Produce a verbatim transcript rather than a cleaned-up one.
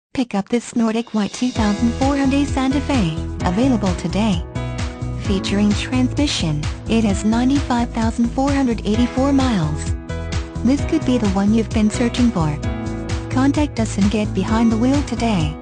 Pick up this Nordic White two thousand four Hyundai Santa Fe, available today. Featuring transmission, it has ninety-five thousand four hundred eighty-four miles. This could be the one you've been searching for. Contact us and get behind the wheel today.